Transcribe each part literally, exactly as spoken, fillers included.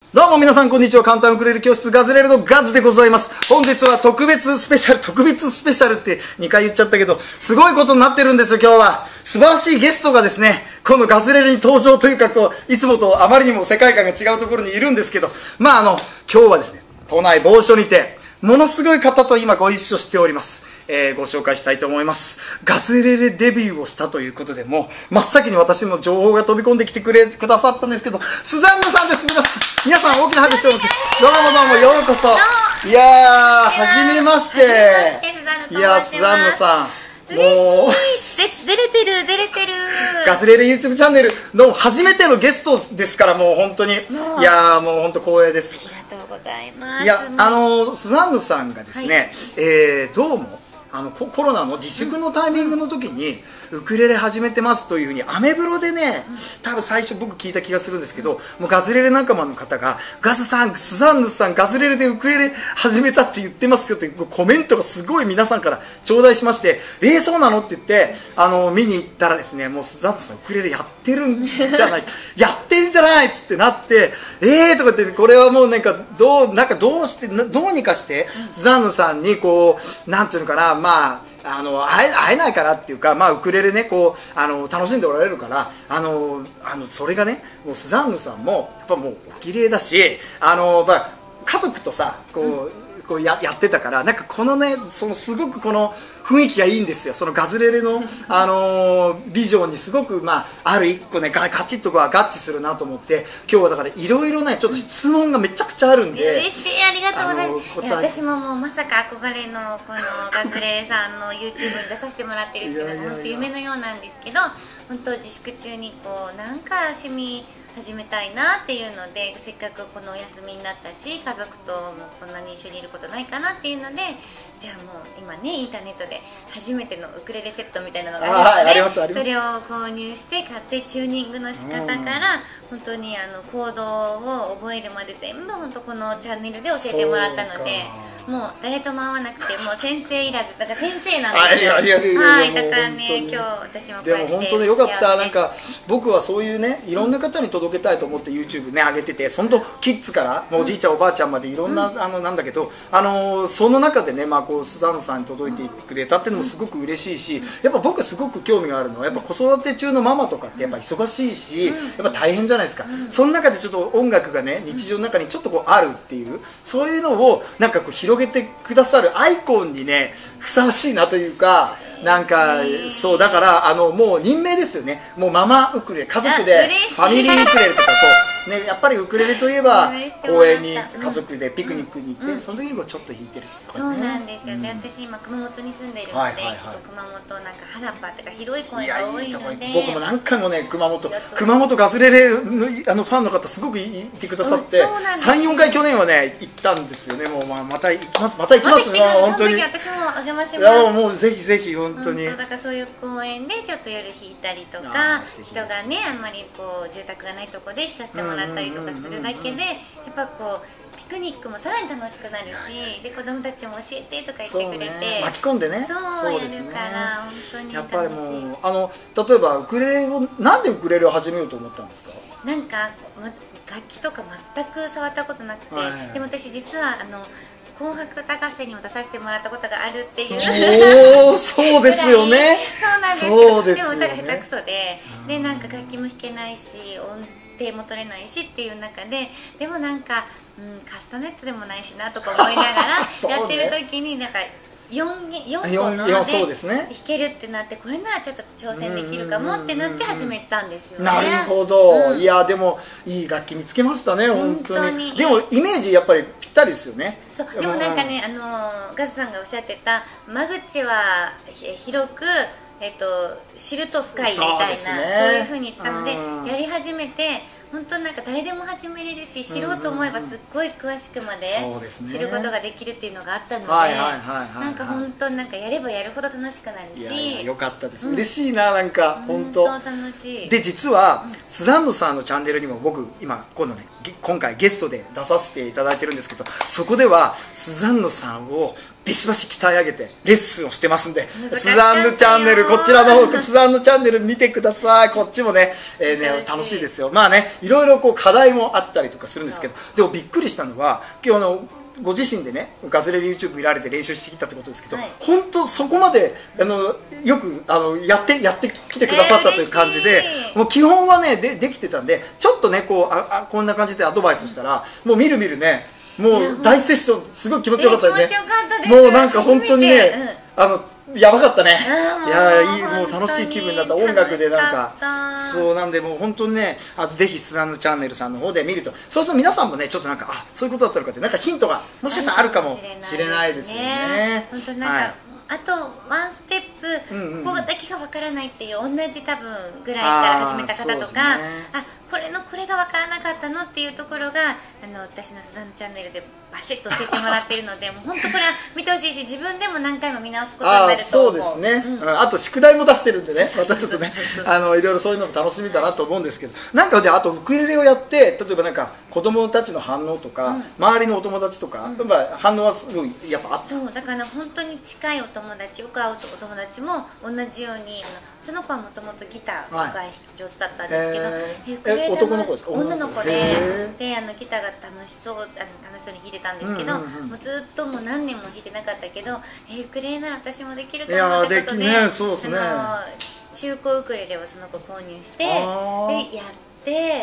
どうも皆さんこんにちは。簡単ウクレレ教室ガズレレのガズでございます。本日は特別スペシャル、特別スペシャルってにかい言っちゃったけど、すごいことになってるんですよ、今日は。素晴らしいゲストがですね、このガズレレに登場というか、こう、いつもとあまりにも世界観が違うところにいるんですけど、まああの、今日はですね、都内某所にて、ものすごい方と今ご一緒しております。えー、ご紹介したいと思います。ガズレレデビューをしたということで、もう真っ先に私の情報が飛び込んできてくれくださったんですけど、スザンヌさんです。皆さん、皆さん大きな拍手を持って、どうもどうもようこそ。いやー、はじめまして。いやー、スザンヌさん。もう出れてる出れてるガズレレ YouTube チャンネルの初めてのゲストですから、もう本当にいやーもう本当光栄です。 ありがとうございます。 いや、あのスザンヌさんがですね、はい、えー、どうもあの コ, コロナの自粛のタイミングの時に、うん、ウクレレ始めてますというふうにアメブロでね、うん、多分最初僕聞いた気がするんですけど、もうガズレレ仲間の方がガズさん、スザンヌさんガズレレでウクレレ始めたって言ってますよというコメントがすごい皆さんから頂戴しまして、えー、そうなのって言ってあの見に行ったらですね、もうスザンヌさんウクレレやってるんじゃないやってんじゃないっつってなって、えーとかって、これはもうなんかどうなんかどうしてどうにかしてスザンヌさんにこうなんていうのかな、まあ、あの 会, え会えないからっていうか、まあ、ウクレレねこうあの楽しんでおられるから、あのあのそれがね、もうスザンヌさんもやっぱもうお綺麗だし、あの、まあ、家族とさこう、うんこう や, やってたから、なんかこのね、そのすごくこの雰囲気がいいんですよ。そのガズレレの、あのー、ビジョンにすごく、まあ、ある一個ねガチッとこう合致するなと思って、今日はだからいろいろねちょっと質問がめちゃくちゃあるんで、 嬉しい、ありがとうございます。いや私ももうまさか憧れのこのガズレレさんの YouTube に出させてもらってるっていうのが本当夢のようなんですけど、本当自粛中にこうなんか趣味始めたいなっていうので、せっかくこのお休みになったし、家族ともこんなに一緒にいることないかなっていうので、じゃあもう今ねインターネットで初めてのウクレレセットみたいなのがあるので、それを購入して買ってチューニングの仕方から本当にあのコードを覚えるまで全部本当このチャンネルで教えてもらったので、もう誰とも会わなくてもう先生いらずだから先生なんですよ。はい、だからね今日私もこうやってでも本当によかった。なんか僕はそういうねいろんな方に届けたいと思って YouTube ね上げてて、そのとキッズからもうおじいちゃんおばあちゃんまでいろんな、うん、あのなんだけど、あのー、その中でね、まあこうスザンヌさんに届いてくれたっていうのもすごく嬉しいし、やっぱ僕すごく興味があるのはやっぱ子育て中のママとかってやっぱ忙しいし、やっぱ大変じゃないですか。その中でちょっと音楽がね日常の中にちょっとこうあるっていう、そういうのをなんかこう広げてくださるアイコンにねふさわしいなというか、なんかそうだからあのもう任命ですよね。もうママウクレレ、家族でファミリーウクレレとかこうね、やっぱりウクレレといえば公園に家族でピクニックに行って、うん、その時にもちょっと弾いてるとかね。 そうなんですよ。で、私今熊本に住んでいるので、熊本なんか原っぱとか広い公園が多いので、 僕も何回もね熊本熊本ガズレレのあのファンの方すごくいてくださって、さん、よんかい去年はね行ったんですよね。もうまあまた行きますまた行きますね。本当に私もお邪魔します。いやもうぜひぜひ本当に。 だからそういう公園でちょっと夜弾いたりとか、人がねあんまりこう住宅がないとこで弾かせてもらったりとかするだけで、やっぱこうピクニックもさらに楽しくなるし、で子供たちも教えてとか言ってくれて、 ね、巻き込んでね、 そうやるから本当にやっぱりもうあの例えばウクレレをなんでウクレレを始めようと思ったんですか？ なんか、ま、楽器とか全く触ったことなくて、はい、でも私実はあの紅白歌合戦にも出させてもらったことがあるっていうおーそうですよね。 そうなんですけど、でも歌が下手くそで、でなんか楽器も弾けないし音程も取れないしっていう中で、でもなんか、うん、カスタネットでもないしなとか思いながらやってる時になんかよんこので弾けるってなって、これならちょっと挑戦できるかもってなって始めたんですよね。 なるほど、うん、いやでもいい楽器見つけましたね本当に。でもイメージやっぱりぴったりですよね。 そうでもなんかね、あのガズさんがおっしゃってた間口は広くえっと知ると深いみたいな、そう、ね、そういうふうに言ったので、やり始めて本当なんか誰でも始めれるし、知ろうと思えばすっごい詳しくまで知ることができるっていうのがあったので、なんか本当なんかやればやるほど楽しくなるし、いやいやよかったです、うん、嬉しいな、なんか本当楽しい。 で実は、うん、スザンヌさんのチャンネルにも僕今今度ね今回ゲストで出させていただいてるんですけど、そこではスザンヌさんをビシバシ鍛え上げてレッスンをしてますんで、スザンヌチャンネル、こちらの方、スザンヌチャンネル、こちらのスザンヌチャンネル見てください。こっちもね、えー、ね楽しいですよ。まあね、いろいろこう課題もあったりとかするんですけど、でもびっくりしたのは、今日あのご自身でねガズレレ YouTube 見られて練習してきたってことですけど、はい、本当そこまであのよくあのやってやってきてくださったという感じで、えー、もう基本はね で, できてたんで、ちょっとねこうああこんな感じでアドバイスしたら、もうみるみるね、もう大セッションすごい気持ちよかったよね。もうなんか本当にね、うん、あのやばかったね。いやいい、もう楽しい気分だった。音楽でなんかそうなんで、もう本当にね、あぜひスザンヌチャンネルさんの方で見ると、そうすると皆さんもねちょっとなんか、あそういうことだったのかってなんかヒントがもしかしたらあるかもしれないですよね。 本当なんか、はい、あとワンステップ、ここだけがわからないっていう同じ多分ぐらいから始めた方とか、あ、あこれのこれがわからなかったのっていうところがあの私のスザンヌチャンネルでバシッと教えてもらっているので、もう本当これは見てほしいし、自分でも何回も見直すことになると思う。 そうですね、うん、あと宿題も出してるんでね、またちょっとねあのいろいろそういうのも楽しみだなと思うんですけど、なんかであとウクレレをやって、例えばなんか子供たちの反応とか、うん、周りのお友達とか、うん、やっぱ反応はすごいやっぱあった。 そうだから本当に近いお友達、よく会うお友達も同じように、あのその子はもともとギターが上手だったんですけど、はい、 えウクレレ男の子ですか？ 女の子で、であのギターが楽しそう、あの楽しそうに弾いてたんですけど、もうずっともう何年も弾いてなかったけど、えウクレレなら私もできるかなってことで、 ね、そうですね、 あの中古ウクレレをその子購入して、でやって、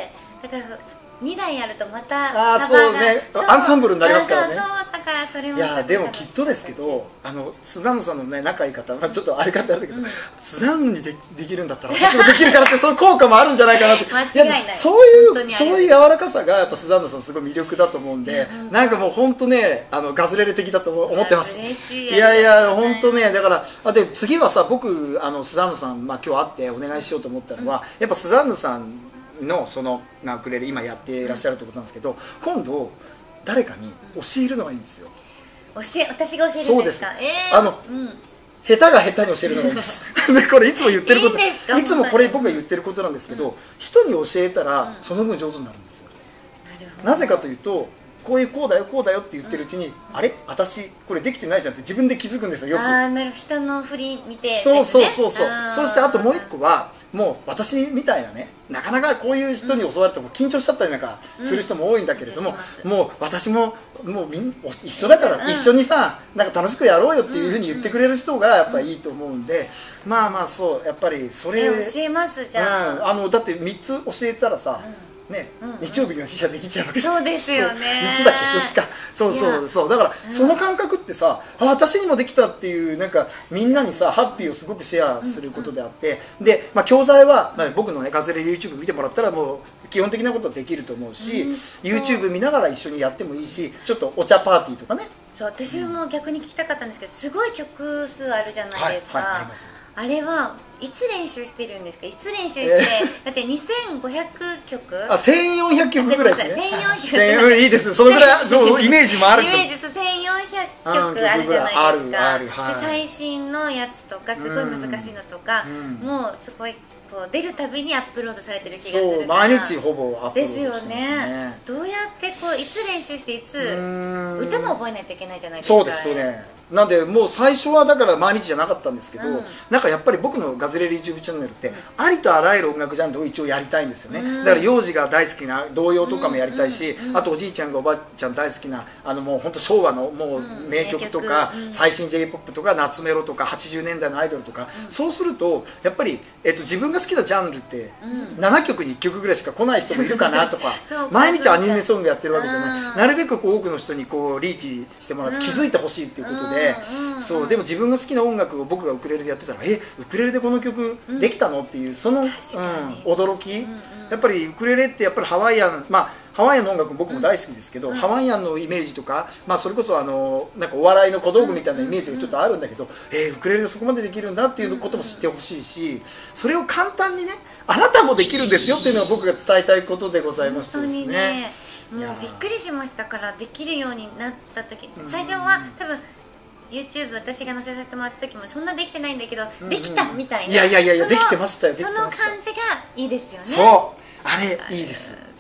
だからにだいあるとまたあそうね、アンサンブルになりますからね。 そうそう、だからそれもいやでもきっとですけど、あのスザンヌさんのね仲いい方、まあ、ちょっとあれかってあるけど、うん、スザンヌに で, できるんだったら私もできるからってそういう効果もあるんじゃないかなって間違いない、 そういうそういう柔らかさがやっぱスザンヌさんすごい魅力だと思うんで、なんかもう本当ね、あのガズレレ的だと思ってます。いやいや本当ね、だからあで次はさ、僕あのスザンヌさん、まあ、今日会ってお願いしようと思ったのは、うん、やっぱスザンヌさんのそのウクレレ今やっていらっしゃるってことなんですけど、今度誰かに教えるのがいいんですよ。 教え私が教えるんですか？えー、あの、うん、下手が下手に教えるのがいいんですでこれいつも言ってること、いいつもこれ僕が言ってることなんですけど、うん、人に教えたら、うん、その分上手になるんですよ。なるほど。なぜかというと、こういうこうだよこうだよって言ってるうちに、うん、あれ私これできてないじゃんって自分で気づくんですよ、よく。 ああ、なるほど、人の振り見て、ね、 そうそうそうそう。そしてあともう一個は、もう私みたいなね、なかなかこういう人に襲われても緊張しちゃったりなんかする人も多いんだけれども、うん、もう私ももうみん一緒だから、うん、一緒にさなんか楽しくやろうよっていうふうに言ってくれる人がやっぱいいと思うんで、うん、まあまあそうやっぱりそれ、 え教えますじゃあ、 うん、あのだってみっつ教えたらさ、うんね、うんうん、日曜日には試写できちゃうわけです。 そうですよね。 みっつだっけ、よっつか。そうそうそう。だから、うん、その感覚ってさ、あ私にもできたっていうなんかみんなにさハッピーをすごくシェアすることであって、うんうん、で、まあ、教材は、まあ、僕のねガズレレ YouTube 見てもらったらもう基本的なことはできると思うし、うん、YouTube 見ながら一緒にやってもいいし、ちょっとお茶パーティーとかね。 そう、私も逆に聞きたかったんですけど、すごい曲数あるじゃないですか。はいはい、あります。あれはいつ練習してるんですか？いつ練習して、えー、だってにせんごひゃくきょく、 あ、せんよんひゃくきょくぐらいですね。 せんよんひゃく、 いいです。そのぐらいどうイメージもあると。 イメージせんよんひゃくきょくあるじゃないですか。あるある、はい、で最新のやつとかすごい難しいのとか、うん、もうすごいこう出るたびにアップロードされてる気がするから。そう毎日ほぼアップロードしてますね。 ですよね。どうやってこういつ練習していつ歌も覚えないといけないじゃないですか。 そうですよね。なんでもう最初はだから毎日じゃなかったんですけど、うん、なんかやっぱり僕のガズレレ YouTube チャンネルって、うん、ありとあらゆる音楽ジャンルを一応やりたいんですよね、うん、だから幼児が大好きな童謡とかもやりたいし、うんうん、あとおじいちゃんがおばあちゃん大好きなあのもう本当昭和のもう名曲とか、うん、最新 ジェイポップ とか夏メロとかはちじゅうねんだいのアイドルとか、うん、そうするとやっぱり、えっと、自分が好きなジャンルって、うん、ななきょくにいっきょくぐらいしか来ない人もいるかなとか毎日アニメソングやってるわけじゃない、なるべくこう多くの人にこうリーチしてもらって気づいてほしいっていうことで、うん、そうでも自分が好きな音楽を僕がウクレレでやってたら、えウクレレでこの曲できたのっていうその、うん、驚き、うんうん、やっぱりウクレレってやっぱりハワイアン、まあハワイアンの音楽も僕も大好きですけど、うん、ハワイアンのイメージとか、まあ、それこそあのなんかお笑いの小道具みたいなイメージがちょっとあるんだけど、えー、ウクレレでそこまでできるんだっていうことも知ってほしいし、それを簡単にねあなたもできるんですよっていうのが僕が伝えたいことでございましてですね。 もうびっくりしましたからできるようになった時、最初は多分YouTube 私が載せさせてもらった時もそんなできてないんだけど、うんうん、できたみたいな、 いやいやいやできてましたよ。 その感じがいいですよね。 そうあれいいです。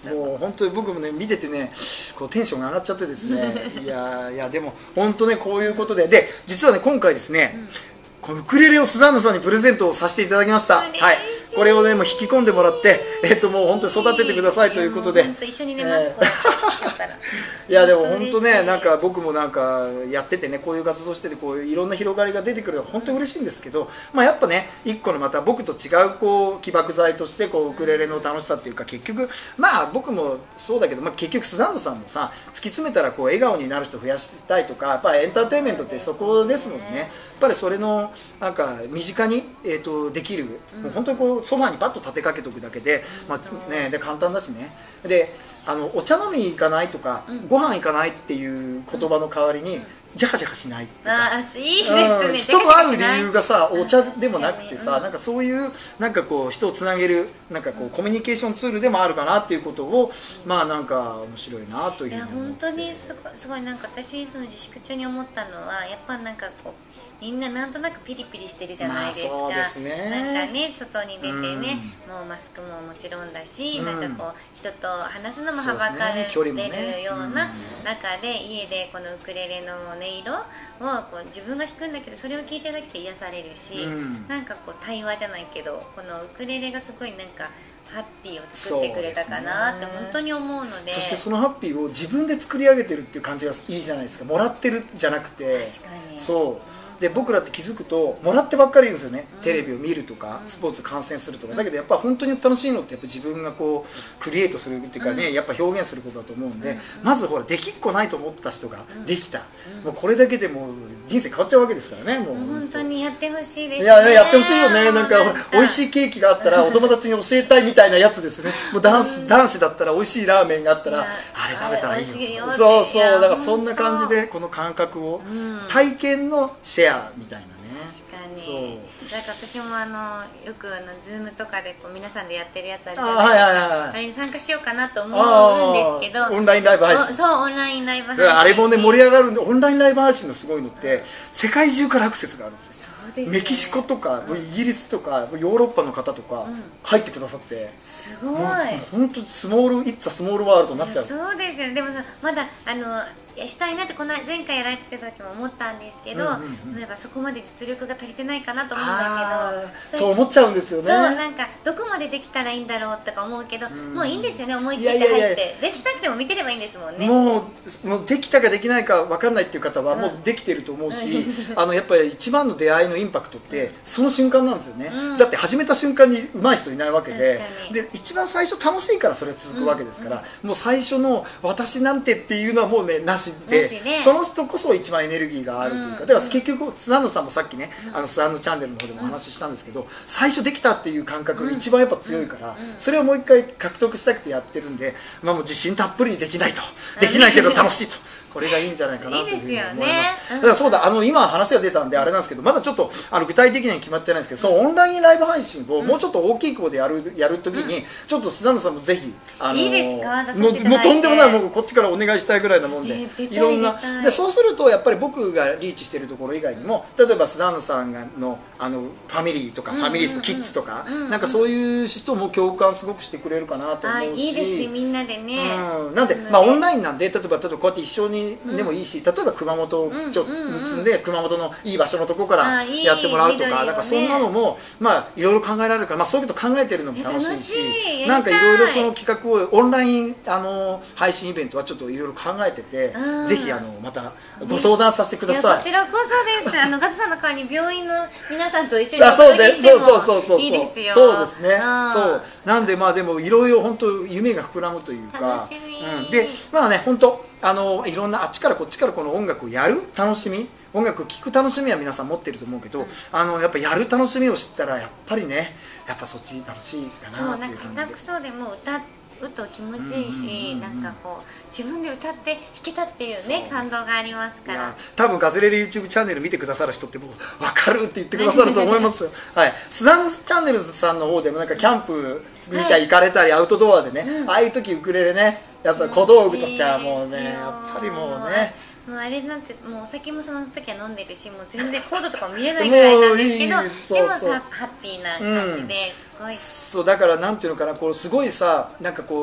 もう本当に僕もね見ててねこうテンションが上がっちゃってですねいやいやでも本当ねこういうことでで実はね今回ですね、うん、このウクレレをスザンヌさんにプレゼントをさせていただきました。はい、これをねもう引き込んでもらって、えっともう本当に育ててくださいということで、 本当一緒に寝ます。えー、 いやでも本当ねなんか僕もなんかやっててねこういう活動しててこういういろんな広がりが出てくるのは本当に嬉しいんですけど、まあやっぱね一個のまた僕と違うこう起爆剤としてこうウクレレの楽しさっていうか結局まあ僕もそうだけど、まあ、結局スザンヌさんもさ突き詰めたらこう笑顔になる人増やしたいとかやっぱりエンターテインメントってそこですもんね。やっぱりそれのなんか身近に、えー、とできる、うん、もう本当にこうソファにパッと立てかけておくだけで、まあね、で簡単だしねであのお茶飲み行かないとか、うん、ご飯行かないっていう言葉の代わりに、うん、ジャカジャカしないっていうか、 あいいですね、うん、 人と会う理由がさお茶でもなくてさ、うん、なんかそういうなんかこう人をつなげるなんかこう、うん、コミュニケーションツールでもあるかなっていうことを、うん、まあなんか面白いなというふうに思って。いや本当にすごい、すごいなんか私その自粛中に思ったのはやっぱなんかこうみんななんとなくピリピリしてるじゃないですか、 まあ、そうですね、 なんかね外に出てね、うん、もうマスクももちろんだし、うん、なんかこう人と話すのもはばかれてるような中で、家でこのウクレレの音色をこう自分が弾くんだけどそれを聴いてるだけで癒されるし、うん、なんかこう対話じゃないけどこのウクレレがすごいなんかハッピーを作ってくれたかなって本当に思うので、 そしてそのハッピーを自分で作り上げてるっていう感じがいいじゃないですか。もらってるじゃなくて、 確かにそうで僕らって気づくともらってばっかりいるんですよね、うん、テレビを見るとか、うん、スポーツ観戦するとか、だけどやっぱ本当に楽しいのってやっぱ自分がこうクリエイトするっていうかね、うん、やっぱ表現することだと思うんで、うん、まずほらできっこないと思った人ができた、うん、もうこれだけでもう人生変わっちゃうわけですからね。もう本当にやってほしいですね。 いやいややってほしいよね。なんか美味しいケーキがあったらお友達に教えたいみたいなやつですね。もう男子、うん、男子だったら美味しいラーメンがあったらあれ食べたらいいよ、そうそうだからそんな感じでこの感覚を、うん、体験のシェアみたいな。 確かにだから私もあのよくあのズームとかでこう皆さんでやってるやつあるじゃないですか、はいはいはい、あれに参加しようかなと思うんですけど、 オンラインライブ配信、 そうオンラインライブ配信あれもね盛り上がるんで、オンラインライブ配信のすごいのって世界中からアクセスがあるんですよ。ね、メキシコとか、うん、イギリスとかヨーロッパの方とか入ってくださって、うん、 すごい本当スモールイッツァスモールワールドになっちゃう。 そうですよね。でもさまだあのしたいなってこの前回やられてた時も思ったんですけど、うんうんうん、例えばそこまで実力が足りてないかなと思うんだけど、そう思っちゃうんですよね。 そうなんかどこまでできたらいいんだろうとか思うけど、うん、もういいんですよね。思い切って入っていやいやいやできたくても見てればいいんですもんね。 もう、もうできたかできないか分かんないっていう方はもうできてると思うし、うん、あのやっぱり一番の出会いのインパクトってその瞬間なんですよね、うん、だって始めた瞬間に上手い人いないわけで、で一番最初楽しいからそれ続くわけですから、うんうん、もう最初の私なんてっていうのはもうねなしで、なしね、その人こそ一番エネルギーがあるというか、うん、だから結局スザンヌさんもさっきね、うん、あのスザンヌチャンネルの方でもお話ししたんですけど、うん、最初できたっていう感覚が一番やっぱ強いから、うん、それをもう一回獲得したくてやってるんで、まあ、もう自信たっぷりにできないと、できないけど楽しいとこれがいいんじゃないかなというふうに思います。いいですよね。だからそうだ、あの今話が出たんであれなんですけど、まだちょっとあの具体的には決まってないんですけど、そのオンラインライブ配信をもうちょっと大きい規模でやるやるときに、うん、ちょっとスザンヌさんもぜひあのいいですか、 もうもうとんでもない、もうこっちからお願いしたいぐらいなもんで、えー、いろんなで、そうするとやっぱり僕がリーチしているところ以外にも、例えばスザンヌさんがのあのファミリーとか、うん、ファミリースキッズとか、うん、なんかそういう人も共感すごくしてくれるかなと思うし、 いいですね、みんなでね、 うん、なんでまあオンラインなんで、例えば例えばこうやって一緒にでもいいし、例えば熊本をちょっと結んで熊本のいい場所のところからやってもらうとか、なんかそんなのもまあいろいろ考えられるから、まあそういうこと考えてるのも楽しいし、なんかいろいろその企画をオンラインあの配信イベントはちょっといろいろ考えてて、ぜひあのまたご相談させてください。 こちらこそです。あのガツさんの代わりに病院の皆さんと一緒にお届けしてもいいですよ。 そうですね。そうなんでまあでもいろいろ本当夢が膨らむというか、うん、でまあね本当あのいろんなあっちからこっちからこの音楽をやる楽しみ、音楽を聴く楽しみは皆さん持ってると思うけど、うん、あのやっぱやる楽しみを知ったらやっぱりね、やっぱそっち楽しいかなっていう感じで。そうなんか下手くそでも歌うと気持ちいいし、なんかこう自分で歌って弾けたっていうね感動がありますから。 多分ガズレレ YouTube チャンネル見てくださる人ってもう分かるって言ってくださると思いますよ。はい、スザンヌチャンネルさんの方でもなんかキャンプみたい行かれたり、はい、アウトドアでね、うん、ああいう時ウクレレね、やっぱり小道具としてはもうね、やっぱりもうね、 もうあれなんてもうお酒もその時は飲んでるし、もう全然コードとかも見れないぐらいなんですけど、でもさハッピーな感じで、すごい、 そうだからなんていうのかな、こうすごいさ、なんかこう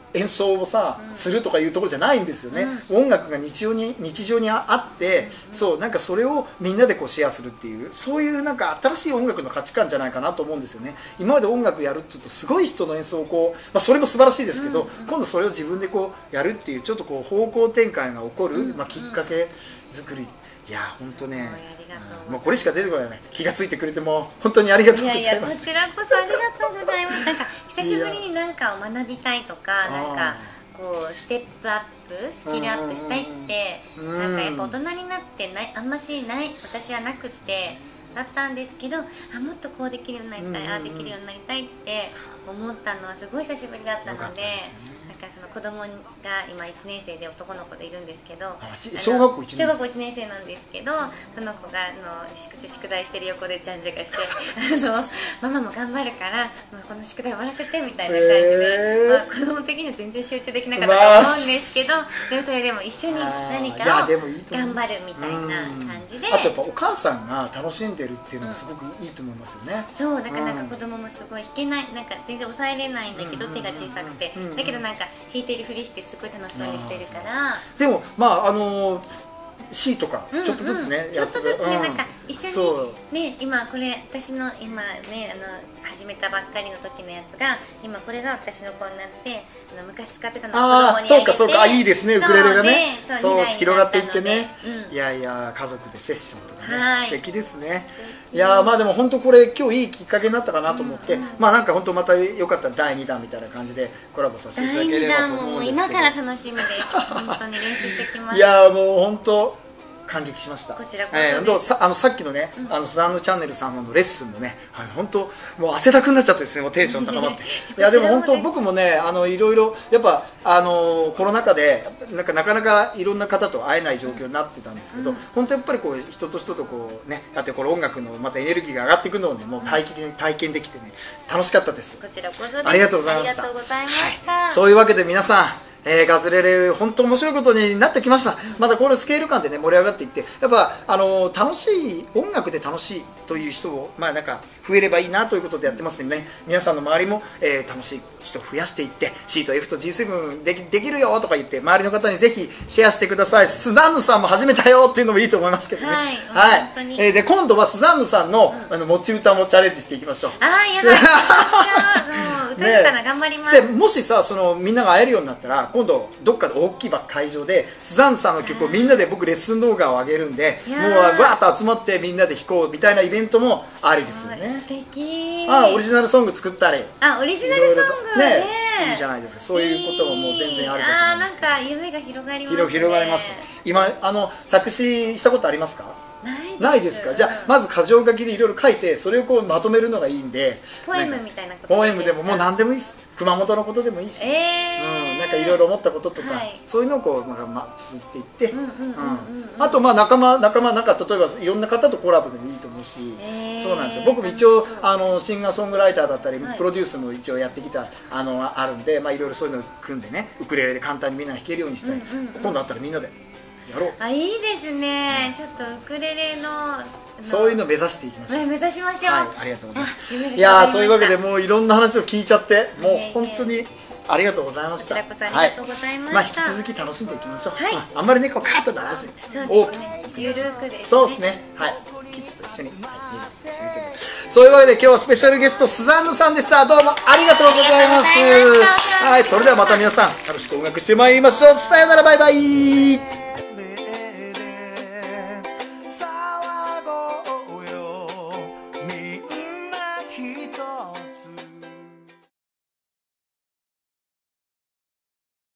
演奏をさ、うん、するとかいうところじゃないんですよね、うん、音楽が日常に日常にあって、うん、そうなんかそれをみんなでこうシェアするっていう、そういうなんか新しい音楽の価値観じゃないかなと思うんですよね。今まで音楽やるって言うとすごい人の演奏をこう、まあ、それも素晴らしいですけど、うんうん、今度それを自分でこうやるっていうちょっとこう方向転換が起こる、うんうん、まあ、きっかけ作り、いや本当ね、もうこれしか出てこないね。気がついてくれても本当にありがとうございます。いやいや、こちらこそありがとうございます。なんか久しぶりに何かを学びたいとか、なんかこうステップアップ、スキルアップしたいって、なんかやっぱ大人になってない、あんましない、私はなくてだったんですけど、あ、もっとこうできるようになりたい、ああできるようになりたいって思ったのはすごい久しぶりだったので。なんかその子供が今いちねん生で男の子でいるんですけど、 小学校いちねん生、 小学校いちねん生なんですけど、その子があの宿宿題してる横でじゃんじゃかしてあのママも頑張るからもうこの宿題終わらせてみたいな感じで、えーまあ、子供的には全然集中できなかったと思うんですけど、まあ、でもそれでも一緒に何かを頑張るみたいな感じで、 あとやっぱお母さんが楽しんでるっていうのもすごくいいと思いますよね、 うん、そうだからなんか子供もすごい弾けない、なんか全然抑えれないんだけど、手が小さくて、だけどなんか弾いてるふりしてすごい楽しそうにしてるから。 でもまああのー、C とかちょっとずつね、 うんうん、ちょっとずつね、うん、なんか一緒にね、今これ私の今ね、あの始めたばっかりの時のやつが今これが私の子になって、あの昔使ってたのを子供にあげて、 そうかそうか、あ、いいですね、ウクレレがね、そう広がっていってね、 うん、 いやいや家族でセッションとかね、素敵ですね。いやまあでも本当これ今日いいきっかけになったかなと思って、うんうん、まあなんか本当またよかったらだいにだんみたいな感じでコラボさせていただければと思うんですけど、 今から楽しみです。本当に練習してきます。 いやもう本当感激しました。 こちらこそえー、さあのさっきのね、うん、あのスザンヌチャンネルさんのレッスンもね、はい、本当もう汗だくになっちゃってですね、もうテンション高まっていやでも本当僕もね、あのいろいろやっぱあのコロナ禍でなんかなかなかいろんな方と会えない状況になってたんですけど、うん、本当やっぱりこう人と人とこうね、だってこれ音楽のまたエネルギーが上がっていくのをね、もう体験、うん、体験できてね楽しかったです。 こちらこそです。 ありがとうございました。 ありがとうございました、はい、 そういうわけで皆さん、えー、ガズレレ本当面白いことになってきました。またこのスケール感でね盛り上がっていって、やっぱあのー、楽しい音楽で楽しいという人をまあなんか増えればいいなということでやってますのでね、皆さんの周りも、えー、楽しい人を増やしていって C と F と ジーセブン でき、できるよとか言って周りの方にぜひシェアしてください。スザンヌさんも始めたよっていうのもいいと思いますけどね。 はい、 はい、えー、で今度はスザンヌさんの、うん、あの持ち歌もチャレンジしていきましょう。 あーやばい歌ったら頑張ります、 ね、もしさそのみんなが会えるようになったら今度どっかで大きい会場でスザンヌさんの曲をみんなで僕レッスン動画を上げるんで、もうわーっと集まってみんなで弾こうみたいなイベントもありですよね。 素敵。 あ、オリジナルソング作ったり、 あ、オリジナルソングね、 いいじゃないですか。そういうことももう全然あると思います。 あ、なんか夢が広がりますね。 広がります。今あの作詞したことありますか？ ないないですか。じゃあまず箇条書きでいろいろ書いてそれをこうまとめるのがいいんで、 ポエムみたいなこと、 ポエムでももう何でもいいです。熊本のことでもいいし、 えーうん、なんかいろいろ思ったこととか、はい、そういうのをこう、まあまあ、綴っていって、あとまあ仲間仲間なんか例えばいろんな方とコラボでもいいと思うし、えー、そうなんですよ。僕も一応あのシンガーソングライターだったり、はい、プロデュースも一応やってきたあのあるんで、まあいろいろそういうのを組んでね、ウクレレで簡単にみんな弾けるようにしたい、うんうんうん、今度あったらみんなでやろう。 あ、いいですね、うん、ちょっとウクレレのそういうのを目指していきましょう。 目指しましょう。 はい、ありがとうございます。いやー、そういうわけでもういろんな話を聞いちゃってもう本当にありがとうございました。 こちらこそありがとうございました。 まあ引き続き楽しんでいきましょう。 はい、 あんまりねこうカーッとならずに、 大きくゆるくですね。 そうですね。はい。キッズと一緒に、はい、一緒にというそういうわけで今日はスペシャルゲストスザンヌさんでした。どうもありがとうございます。はい、それではまた皆さん楽しく音楽してまいりましょう。さよなら、バイバイ。